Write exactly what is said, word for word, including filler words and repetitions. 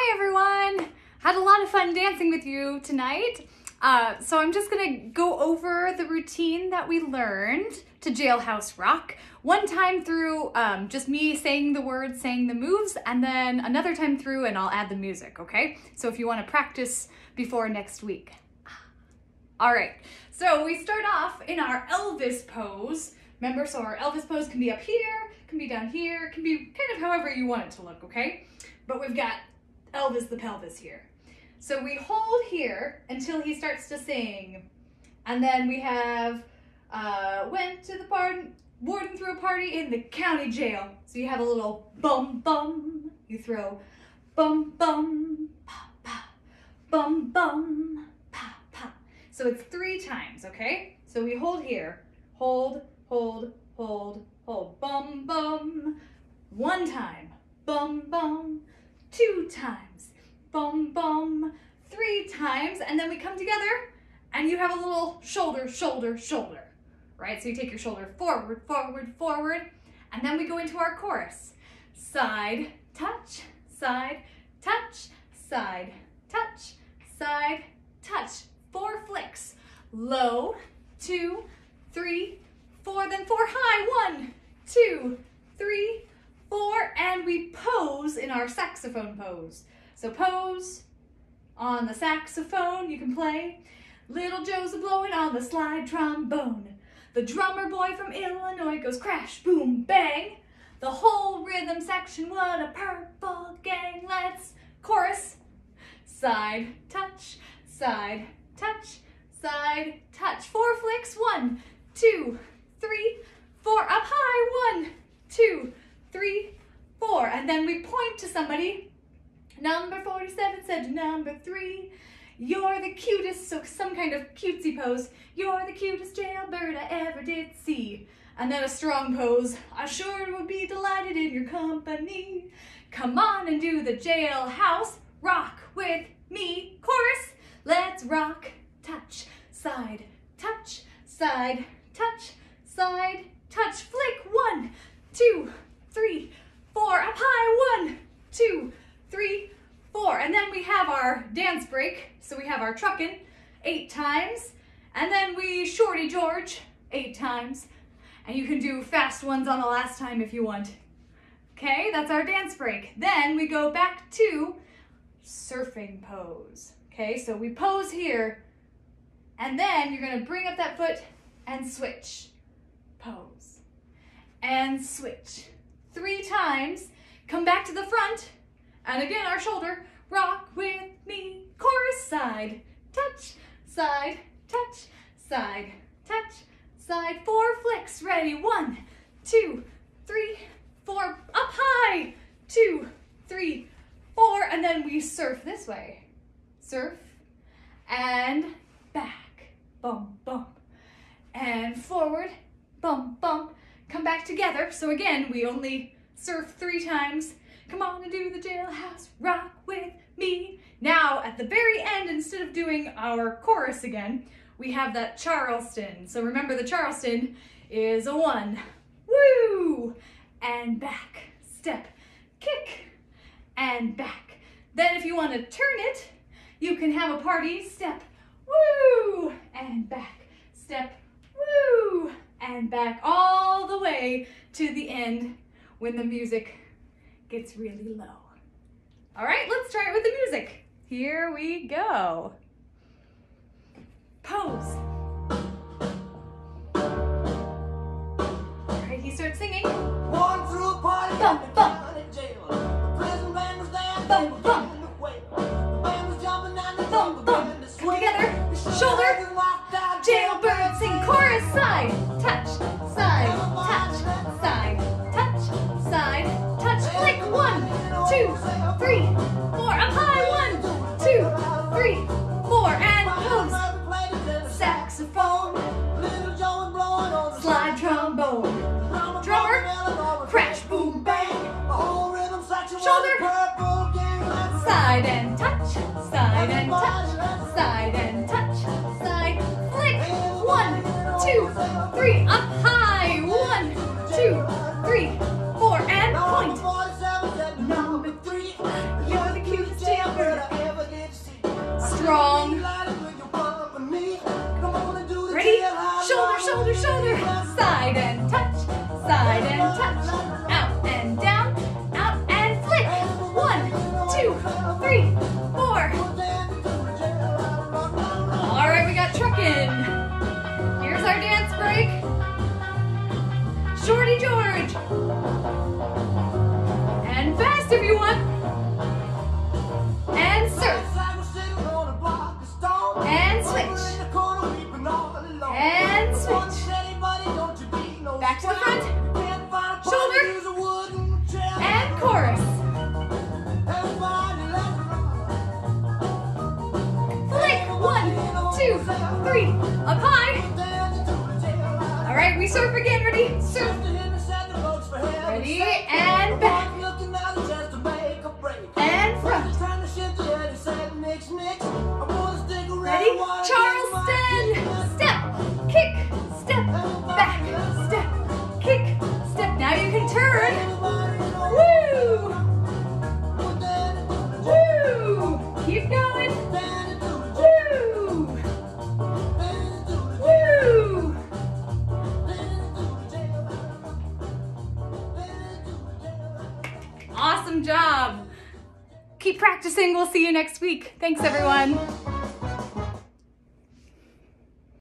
Hi everyone! Had a lot of fun dancing with you tonight. Uh, so I'm just gonna go over the routine that we learned to Jailhouse Rock. One time through um, just me saying the words, saying the moves, and then another time through and I'll add the music, okay? So if you wanna practice before next week. All right, so we start off in our Elvis pose. Remember, so our Elvis pose can be up here, can be down here, can be kind of however you want it to look, okay? But we've got Elvis the pelvis here. So we hold here until he starts to sing. And then we have, uh, went to the pardon, warden threw a party in the county jail. So you have a little bum bum, you throw bum bum, pa pa, bum bum, pa pa. So it's three times, okay? So we hold here, hold, hold, hold, hold, bum bum, one time, bum bum, two times, bum bum, three times, and then we come together and you have a little shoulder, shoulder, shoulder, right? So you take your shoulder forward, forward, forward, and then we go into our chorus. Side, touch, side, touch, side, touch, side, touch. Four flicks. Low, two, three, four, then four high. One, two, three, four, and we pose in our saxophone pose. So pose on the saxophone, you can play. Little Joe's a blowing on the slide trombone. The drummer boy from Illinois goes crash, boom, bang. The whole rhythm section, what a purple gang. Let's chorus. Side, touch, side, touch, side, touch. Four flicks, one, two, three, four, up high, one, two, three, four, and then we point to somebody. Number forty-seven said to number three, you're the cutest, so some kind of cutesy pose. You're the cutest jailbird I ever did see. And then a strong pose. I sure would be delighted in your company. Come on and do the jailhouse rock with me. Chorus. Let's rock, touch, side, touch, side, touch, side, touch. Flick, one, two, three, four, up high, one, two, three, four. And then we have our dance break. So we have our truckin' eight times, and then we shorty George eight times, and you can do fast ones on the last time if you want. Okay, that's our dance break. Then we go back to surfing pose. Okay, so we pose here, and then you're gonna bring up that foot and switch. Pose. And switch. Three times. Come back to the front, and again our shoulder. Rock with me. Chorus. Side, touch, side, touch, side, touch, side. Four flicks. Ready. One, two, three, four. Up high. Two, three, four. And then we surf this way. Surf and back. Bump, bump. And forward. Bump, bump. Come back together. So again, we only surf three times. Come on and do the jailhouse rock with me. Now, at the very end, instead of doing our chorus again, we have that Charleston. So remember, the Charleston is a one. Woo! And back. Step. Kick. And back. Then if you want to turn it, you can have a party. Step. Woo! And back. Step. Woo! And back all the way to the end when the music gets really low. All right, let's try it with the music. Here we go. Pose. All right, he starts singing. One through a party, Bump, bump. in jail. The prison band was dancing, Bump, bump. in the way. The band was jumping and the Bump, bump. and the Come swing. together. The Shoulder. shoulders locked out, Jailbird, sing chorus. Side, touch, side, touch, side, touch, side, touch. Flick. One, two, three, four. Up high. One, two, three, four. And pose. Saxophone. Little Joe was blowing on the Slide trombone. Drummer. Crash, boom, bang. The whole rhythm section was Shoulder. a purple gang. Let's Side and touch, side and touch, side and touch, side. Flick. One, two, three. Up high. One, two, three, four. And point. forty-seven said number three. You're the cutest jail feet. Up high. All right, we surf again. Ready? Surf. Ready? And back. And front. Ready? Charleston. Step. Kick. Step. Back. Step. Kick. Step. Now you can turn. Woo! Woo! Keep going. Woo! Woo! Awesome job. Keep practicing. We'll see you next week. Thanks, everyone.